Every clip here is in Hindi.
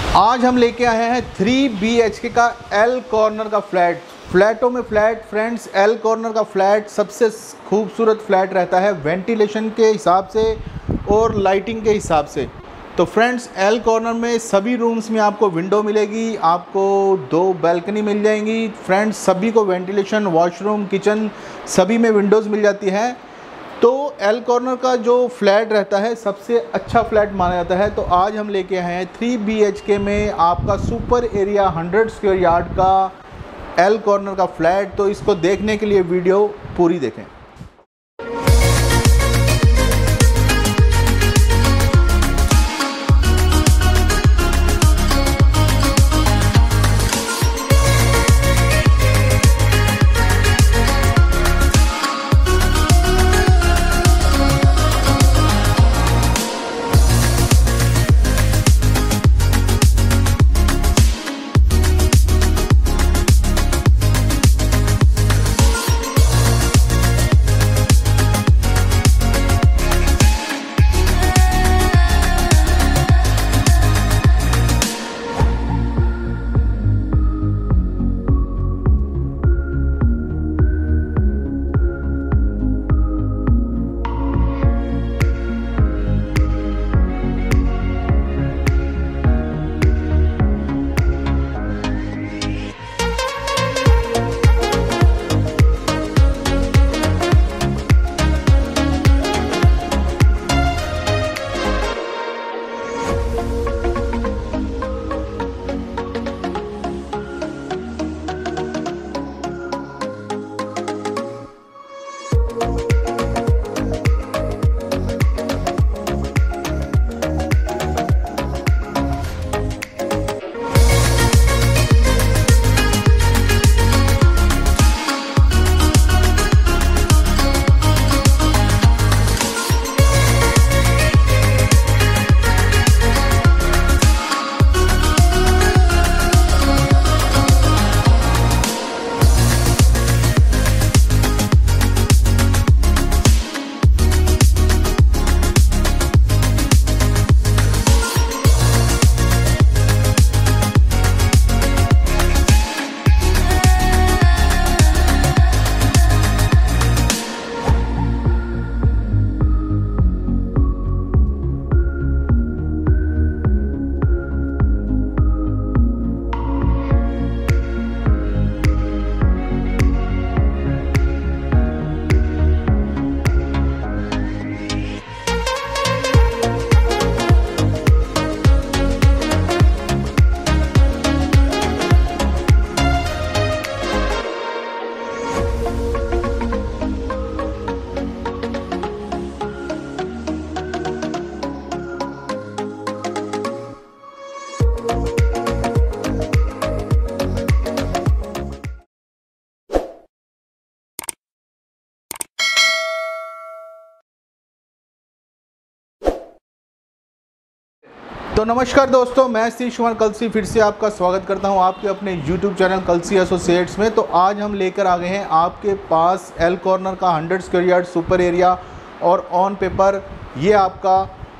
आज हम लेके आए हैं 3 BHK का एल कॉर्नर का फ्लैट। फ्लैटों में फ्लैट फ्रेंड्स, एल कॉर्नर का फ्लैट सबसे खूबसूरत फ्लैट रहता है वेंटिलेशन के हिसाब से और लाइटिंग के हिसाब से। तो फ्रेंड्स, एल कॉर्नर में सभी रूम्स में आपको विंडो मिलेगी, आपको 2 बैल्कनी मिल जाएंगी। फ्रेंड्स, सभी को वेंटिलेशन, वॉशरूम, किचन सभी में विंडोज़ मिल जाती है। तो एल कॉर्नर का जो फ्लैट रहता है सबसे अच्छा फ्लैट माना जाता है। तो आज हम लेके आए हैं 3 BHK में आपका सुपर एरिया 100 स्क्वायर यार्ड का एल कॉर्नर का फ्लैट। तो इसको देखने के लिए वीडियो पूरी देखें। तो नमस्कार दोस्तों, मैं श्री कलसी फिर से आपका स्वागत करता हूं आपके अपने YouTube चैनल कलसी एसोसिएट्स में। तो आज हम लेकर आ गए हैं आपके पास एल कॉर्नर का 100 स्क्वायर यार्ड सुपर एरिया और ऑन पेपर ये आपका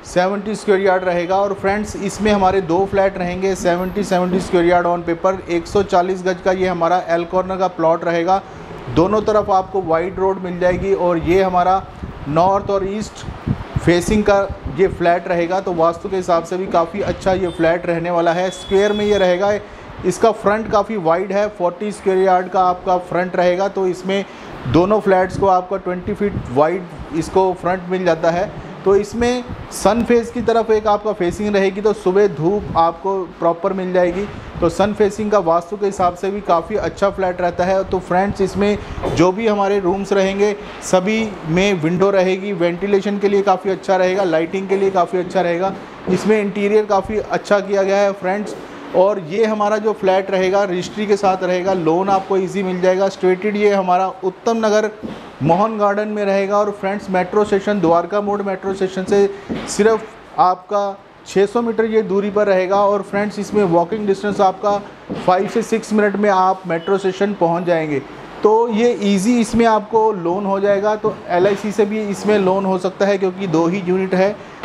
70 स्क्वायर यार्ड रहेगा। और फ्रेंड्स, इसमें हमारे 2 फ्लैट रहेंगे 70 स्क्वायर यार्ड ऑन पेपर। 140 गज का ये हमारा एल कॉर्नर का प्लॉट रहेगा। दोनों तरफ आपको वाइड रोड मिल जाएगी और ये हमारा नॉर्थ और ईस्ट फेसिंग का ये फ्लैट रहेगा। तो वास्तु के हिसाब से भी काफ़ी अच्छा ये फ्लैट रहने वाला है। स्क्वायर में ये रहेगा। इसका फ्रंट काफ़ी वाइड है, 40 स्क्वायर यार्ड का आपका फ्रंट रहेगा। तो इसमें दोनों फ्लैट्स को आपका 20 फीट वाइड इसको फ्रंट मिल जाता है। तो इसमें सन फेस की तरफ एक आपका फेसिंग रहेगी, तो सुबह धूप आपको प्रॉपर मिल जाएगी। तो सन फेसिंग का वास्तु के हिसाब से भी काफ़ी अच्छा फ्लैट रहता है। तो फ्रेंड्स, इसमें जो भी हमारे रूम्स रहेंगे सभी में विंडो रहेगी, वेंटिलेशन के लिए काफ़ी अच्छा रहेगा, लाइटिंग के लिए काफ़ी अच्छा रहेगा। इसमें इंटीरियर काफ़ी अच्छा किया गया है फ्रेंड्स। और ये हमारा जो फ्लैट रहेगा रजिस्ट्री के साथ रहेगा, लोन आपको इजी मिल जाएगा। स्ट्रेटेड ये हमारा उत्तम नगर मोहन गार्डन में रहेगा। और फ्रेंड्स, मेट्रो स्टेशन द्वारका मोड़ मेट्रो स्टेशन से सिर्फ आपका 600 मीटर ये दूरी पर रहेगा। और फ्रेंड्स, इसमें वॉकिंग डिस्टेंस आपका 5 से 6 मिनट में आप मेट्रो स्टेशन पहुंच जाएंगे। तो ये इजी इसमें आपको लोन हो जाएगा। तो LIC से भी इसमें लोन हो सकता है क्योंकि 2 ही यूनिट है।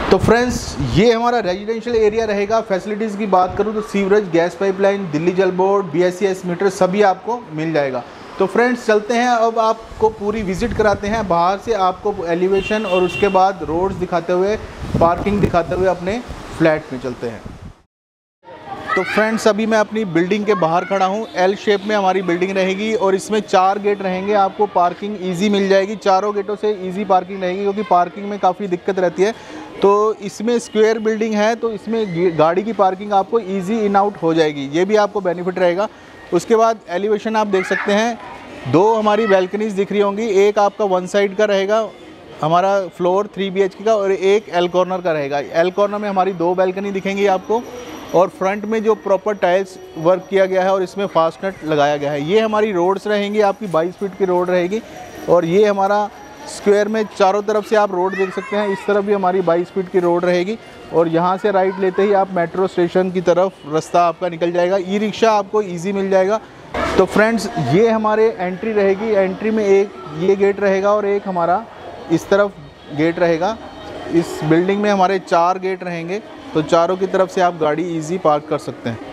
तो फ्रेंड्स ये हमारा रेजिडेंशियल एरिया रहेगा। फैसिलिटीज़ की बात करूँ तो सीवरेज, गैस पाइपलाइन, दिल्ली जल बोर्ड, BHK मीटर सभी आपको मिल जाएगा। तो फ्रेंड्स चलते हैं, अब आपको पूरी विज़िट कराते हैं। बाहर से आपको एलिवेशन और उसके बाद रोड्स दिखाते हुए, पार्किंग दिखाते हुए अपने फ्लैट में चलते हैं। तो फ्रेंड्स अभी मैं अपनी बिल्डिंग के बाहर खड़ा हूँ। L शेप में हमारी बिल्डिंग रहेगी और इसमें 4 गेट रहेंगे। आपको पार्किंग ईजी मिल जाएगी, चारों गेटों से ईजी पार्किंग रहेगी, क्योंकि पार्किंग में काफ़ी दिक्कत रहती है। तो इसमें स्क्वायर बिल्डिंग है, तो इसमें गाड़ी की पार्किंग आपको ईजी इन आउट हो जाएगी, ये भी आपको बेनिफिट रहेगा। उसके बाद एलिवेशन आप देख सकते हैं, 2 हमारी बैल्कनीज़ दिख रही होंगी। एक आपका 1 साइड का रहेगा हमारा फ्लोर 3 BHK का, और एक L कॉर्नर का रहेगा। L कॉर्नर में हमारी 2 बैल्कनी दिखेंगी आपको, और फ्रंट में जो प्रॉपर टाइल्स वर्क किया गया है और इसमें फास्टनट लगाया गया है। ये हमारी रोड्स रहेंगी, आपकी 22 फीट की रोड रहेगी। और ये हमारा स्क्वायर में चारों तरफ से आप रोड देख सकते हैं। इस तरफ भी हमारी 22 फीट की रोड रहेगी, और यहाँ से राइट लेते ही आप मेट्रो स्टेशन की तरफ रास्ता आपका निकल जाएगा। ई रिक्शा आपको ईजी मिल जाएगा। तो फ्रेंड्स ये हमारे एंट्री रहेगी। एंट्री में एक ये गेट रहेगा और एक हमारा इस तरफ गेट रहेगा। इस बिल्डिंग में हमारे 4 गेट रहेंगे, तो चारों की तरफ से आप गाड़ी इजी पार्क कर सकते हैं।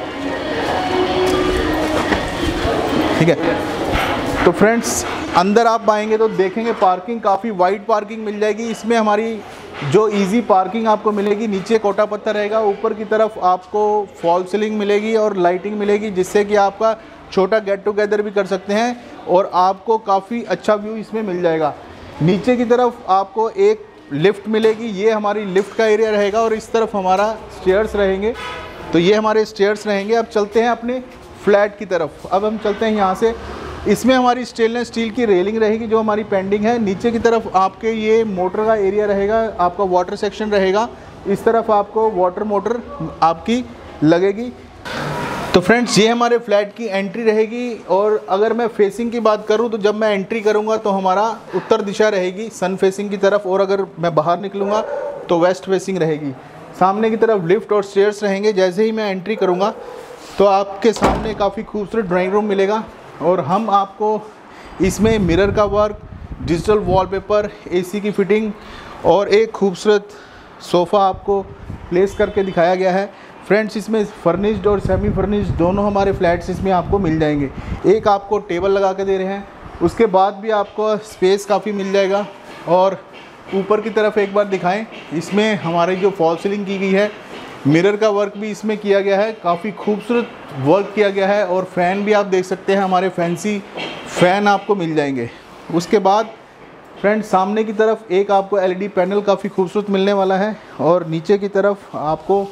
ठीक है, तो फ्रेंड्स अंदर आप आएंगे तो देखेंगे पार्किंग काफ़ी वाइड पार्किंग मिल जाएगी। इसमें हमारी जो इजी पार्किंग आपको मिलेगी, नीचे कोटा पत्थर रहेगा, ऊपर की तरफ आपको फॉल सीलिंग मिलेगी और लाइटिंग मिलेगी, जिससे कि आपका छोटा गेट टुगेदर भी कर सकते हैं और आपको काफ़ी अच्छा व्यू इसमें मिल जाएगा। नीचे की तरफ आपको एक लिफ्ट मिलेगी, ये हमारी लिफ्ट का एरिया रहेगा, और इस तरफ हमारा स्टेयर्स रहेंगे। तो ये हमारे स्टेयर्स रहेंगे। अब चलते हैं अपने फ्लैट की तरफ। अब हम चलते हैं यहाँ से। इसमें हमारी स्टेनलेस स्टील की रेलिंग रहेगी जो हमारी पेंडिंग है। नीचे की तरफ आपके ये मोटर का एरिया रहेगा, आपका वाटर सेक्शन रहेगा। इस तरफ आपको वाटर मोटर आपकी लगेगी। तो फ्रेंड्स ये हमारे फ्लैट की एंट्री रहेगी, और अगर मैं फेसिंग की बात करूं तो जब मैं एंट्री करूंगा तो हमारा उत्तर दिशा रहेगी सन फेसिंग की तरफ, और अगर मैं बाहर निकलूंगा तो वेस्ट फेसिंग रहेगी। सामने की तरफ लिफ्ट और स्टेयर्स रहेंगे। जैसे ही मैं एंट्री करूंगा तो आपके सामने काफ़ी खूबसूरत ड्राइंग रूम मिलेगा, और हम आपको इसमें मिरर का वर्क, डिजिटल वॉलपेपर, AC की फिटिंग और एक खूबसूरत सोफ़ा आपको प्लेस करके दिखाया गया है। फ्रेंड्स इसमें फर्निश्ड और सेमी फर्निश्ड दोनों हमारे फ्लैट्स इसमें आपको मिल जाएंगे। एक आपको टेबल लगा के दे रहे हैं, उसके बाद भी आपको स्पेस काफ़ी मिल जाएगा। और ऊपर की तरफ एक बार दिखाएं, इसमें हमारी जो फॉल सीलिंग की गई है, मिरर का वर्क भी इसमें किया गया है, काफ़ी खूबसूरत वर्क किया गया है। और फ़ैन भी आप देख सकते हैं, हमारे फैंसी फ़ैन आपको मिल जाएंगे। उसके बाद फ्रेंड्स सामने की तरफ एक आपको LED पैनल काफ़ी खूबसूरत मिलने वाला है, और नीचे की तरफ आपको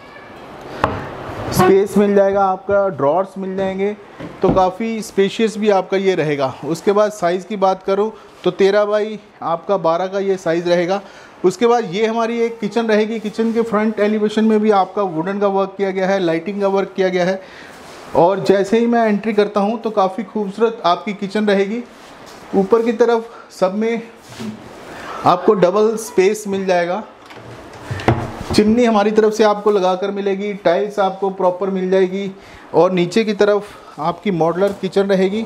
स्पेस मिल जाएगा, आपका ड्रॉर्स मिल जाएंगे। तो काफ़ी स्पेशियस भी आपका ये रहेगा। उसके बाद साइज़ की बात करूँ तो 13 बाई आपका 12 का ये साइज़ रहेगा। उसके बाद ये हमारी एक किचन रहेगी। किचन के फ्रंट एलिवेशन में भी आपका वुडन का वर्क किया गया है, लाइटिंग का वर्क किया गया है। और जैसे ही मैं एंट्री करता हूँ तो काफ़ी खूबसूरत आपकी किचन रहेगी। ऊपर की तरफ सब में आपको डबल स्पेस मिल जाएगा। चिमनी हमारी तरफ से आपको लगाकर मिलेगी, टाइल्स आपको प्रॉपर मिल जाएगी, और नीचे की तरफ आपकी मॉड्यूलर किचन रहेगी।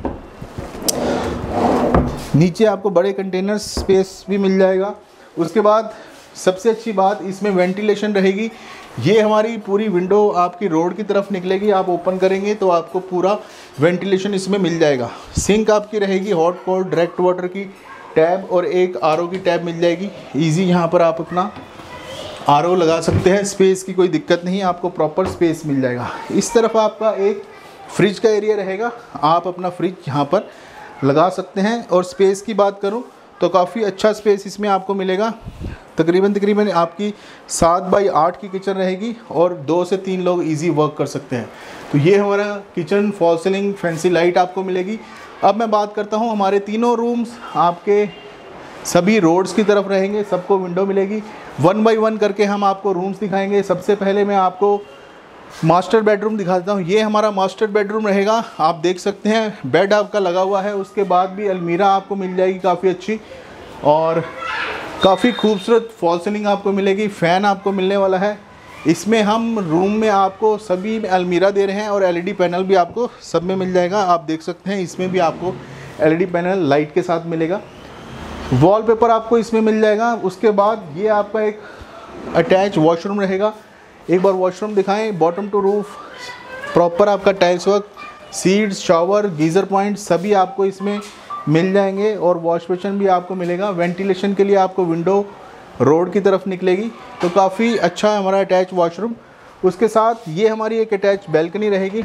नीचे आपको बड़े कंटेनर स्पेस भी मिल जाएगा। उसके बाद सबसे अच्छी बात, इसमें वेंटिलेशन रहेगी। ये हमारी पूरी विंडो आपकी रोड की तरफ निकलेगी, आप ओपन करेंगे तो आपको पूरा वेंटिलेशन इसमें मिल जाएगा। सिंक आपकी रहेगी हॉट कोल्ड डायरेक्ट वाटर की टैब, और एक RO की टैब मिल जाएगी। ईजी यहाँ पर आप अपना RO लगा सकते हैं, स्पेस की कोई दिक्कत नहीं, आपको प्रॉपर स्पेस मिल जाएगा। इस तरफ आपका एक फ्रिज का एरिया रहेगा, आप अपना फ्रिज यहाँ पर लगा सकते हैं। और स्पेस की बात करूँ तो काफ़ी अच्छा स्पेस इसमें आपको मिलेगा। तकरीबन आपकी 7 बाई 8 की किचन रहेगी, और 2 से 3 लोग इजी वर्क कर सकते हैं। तो ये हमारा kitchen, false ceiling, fancy light आपको मिलेगी। अब मैं बात करता हूँ, हमारे तीनों रूम्स आपके सभी रोड्स की तरफ रहेंगे, सबको विंडो मिलेगी। 1 बाई 1 करके हम आपको रूम्स दिखाएंगे। सबसे पहले मैं आपको मास्टर बेडरूम दिखाता हूँ। ये हमारा मास्टर बेडरूम रहेगा, आप देख सकते हैं बेड आपका लगा हुआ है। उसके बाद भी अलमीरा आपको मिल जाएगी काफ़ी अच्छी, और काफ़ी खूबसूरत फॉल सीलिंग आपको मिलेगी। फ़ैन आपको मिलने वाला है। इसमें हम रूम में आपको सभी अलमीरा दे रहे हैं, और LED पैनल भी आपको सब में मिल जाएगा। आप देख सकते हैं इसमें भी आपको LED पैनल लाइट के साथ मिलेगा। वॉलपेपर आपको इसमें मिल जाएगा। उसके बाद ये आपका एक अटैच वॉशरूम रहेगा। एक बार वॉशरूम दिखाएं, बॉटम टू रूफ प्रॉपर आपका tiles work, seats, shower, geyser point सभी आपको इसमें मिल जाएंगे और वॉश बेसिन भी आपको मिलेगा। वेंटिलेशन के लिए आपको विंडो रोड की तरफ निकलेगी, तो काफ़ी अच्छा है हमारा अटैच वॉशरूम। उसके साथ ये हमारी एक अटैच बैल्कनी रहेगी।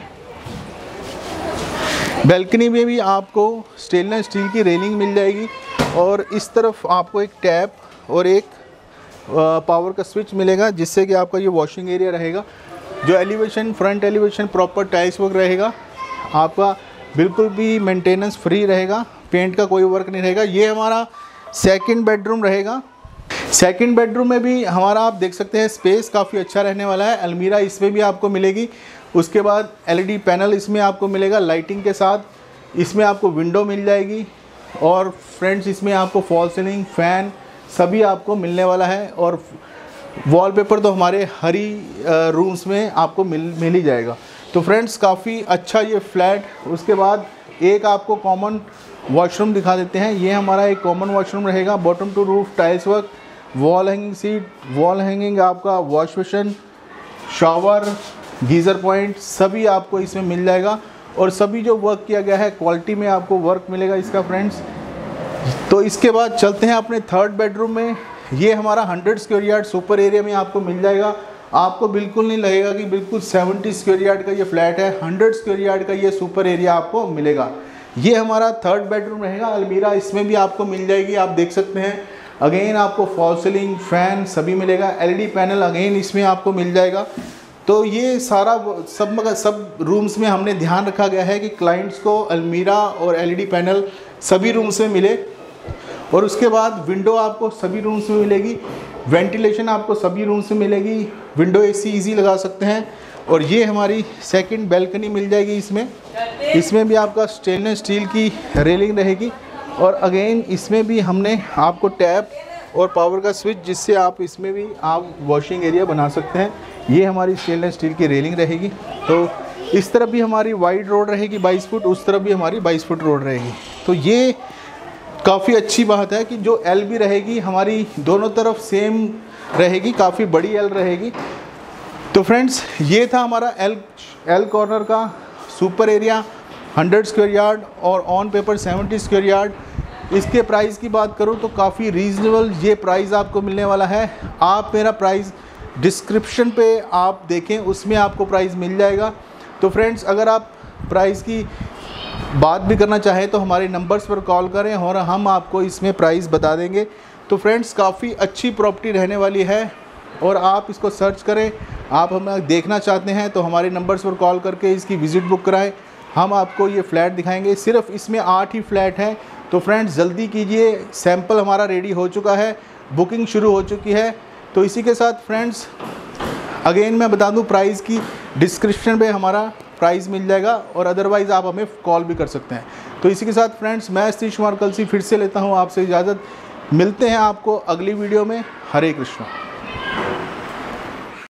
बैल्कनी में भी आपको स्टेनलेस स्टील की रेलिंग मिल जाएगी और इस तरफ आपको एक टैप और एक पावर का स्विच मिलेगा, जिससे कि आपका ये वॉशिंग एरिया रहेगा। जो elevation, front elevation proper tiles work रहेगा, आपका बिल्कुल भी मेंटेनेंस फ्री रहेगा, पेंट का कोई वर्क नहीं रहेगा। ये हमारा सेकंड बेडरूम रहेगा। सेकंड बेडरूम में भी हमारा आप देख सकते हैं स्पेस काफ़ी अच्छा रहने वाला है। अलमीरा इसमें भी आपको मिलेगी। उसके बाद एलईडी पैनल इसमें आपको मिलेगा लाइटिंग के साथ। इसमें आपको विंडो मिल जाएगी और फ्रेंड्स इसमें आपको फॉल सीलिंग, फ़ैन सभी आपको मिलने वाला है। और वॉलपेपर तो हमारे हर ही रूम्स में आपको मिल ही जाएगा। तो फ्रेंड्स काफ़ी अच्छा ये फ्लैट। उसके बाद एक आपको कॉमन वॉशरूम दिखा देते हैं। ये हमारा एक कॉमन वॉशरूम रहेगा। Bottom to roof tiles work, wall hanging seat, wall hanging आपका wash basin, shower, geyser point सभी आपको इसमें मिल जाएगा। और सभी जो वर्क किया गया है क्वालिटी में आपको वर्क मिलेगा इसका फ्रेंड्स। तो इसके बाद चलते हैं अपने थर्ड बेडरूम में। ये हमारा 100 स्क्वायर यार्ड सुपर एरिया में आपको मिल जाएगा। आपको बिल्कुल नहीं लगेगा कि बिल्कुल 70 स्क्वायर यार्ड का ये फ्लैट है। 100 स्क्वायर यार्ड का ये सुपर एरिया आपको मिलेगा। ये हमारा थर्ड बेडरूम रहेगा। अलमीरा इसमें भी आपको मिल जाएगी, आप देख सकते हैं। अगेन आपको फॉल सीलिंग, फ़ैन सभी मिलेगा। एलईडी पैनल अगेन इसमें आपको मिल जाएगा। तो ये सारा सब रूम्स में हमने ध्यान रखा गया है कि क्लाइंट्स को अलमीरा और एलईडी पैनल सभी रूम्स में मिले। और उसके बाद विंडो आपको सभी रूम्स में मिलेगी, वेंटिलेशन आपको सभी रूम्स में मिलेगी, विंडो एसी इजी लगा सकते हैं। और ये हमारी सेकंड बैल्कनी मिल जाएगी। इसमें भी आपका स्टेनलेस स्टील की रेलिंग रहेगी। और अगेन इसमें भी हमने आपको टैप और पावर का स्विच, जिससे आप इसमें भी आप वॉशिंग एरिया बना सकते हैं। ये हमारी स्टेनलेस स्टील की रेलिंग रहेगी। तो इस तरफ भी हमारी वाइड रोड रहेगी 22 फुट, उस तरफ भी हमारी 22 फुट रोड रहेगी। तो ये काफ़ी अच्छी बात है कि जो एल भी रहेगी हमारी दोनों तरफ सेम रहेगी, काफ़ी बड़ी एल रहेगी। तो फ्रेंड्स ये था हमारा एल कॉर्नर का सुपर एरिया 100 स्क्वायर यार्ड और ऑन पेपर 70 स्क्वायर यार्ड। इसके प्राइस की बात करूं तो काफ़ी रीज़नेबल ये प्राइस आपको मिलने वाला है। आप मेरा प्राइस डिस्क्रिप्शन पे आप देखें, उसमें आपको प्राइस मिल जाएगा। तो फ्रेंड्स अगर आप प्राइस की बात भी करना चाहें तो हमारे नंबर्स पर कॉल करें और हम आपको इसमें प्राइस बता देंगे। तो फ्रेंड्स काफ़ी अच्छी प्रॉपर्टी रहने वाली है और आप इसको सर्च करें। आप हमें देखना चाहते हैं तो हमारे नंबर्स पर कॉल करके इसकी विज़िट बुक कराएं। हम आपको ये फ्लैट दिखाएंगे। सिर्फ इसमें 8 ही फ्लैट हैं। तो फ्रेंड्स जल्दी कीजिए, सैंपल हमारा रेडी हो चुका है, बुकिंग शुरू हो चुकी है। तो इसी के साथ फ्रेंड्स अगेन मैं बता दूं प्राइस की डिस्क्रिप्शन पे हमारा प्राइस मिल जाएगा और अदरवाइज़ आप हमें कॉल भी कर सकते हैं। तो इसी के साथ फ्रेंड्स मैं सतीश कुमार कलसी फिर से लेता हूँ आपसे इजाज़त। मिलते हैं आपको अगली वीडियो में। हरे कृष्णा।